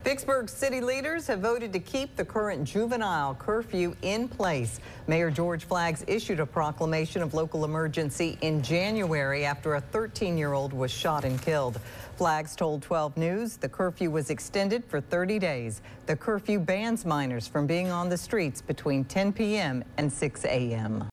Vicksburg city leaders have voted to keep the current juvenile curfew in place. Mayor George Flaggs issued a proclamation of local emergency in January after a 13-year-old was shot and killed. Flaggs told 12 News the curfew was extended for 30 days. The curfew bans minors from being on the streets between 10 p.m. and 6 a.m.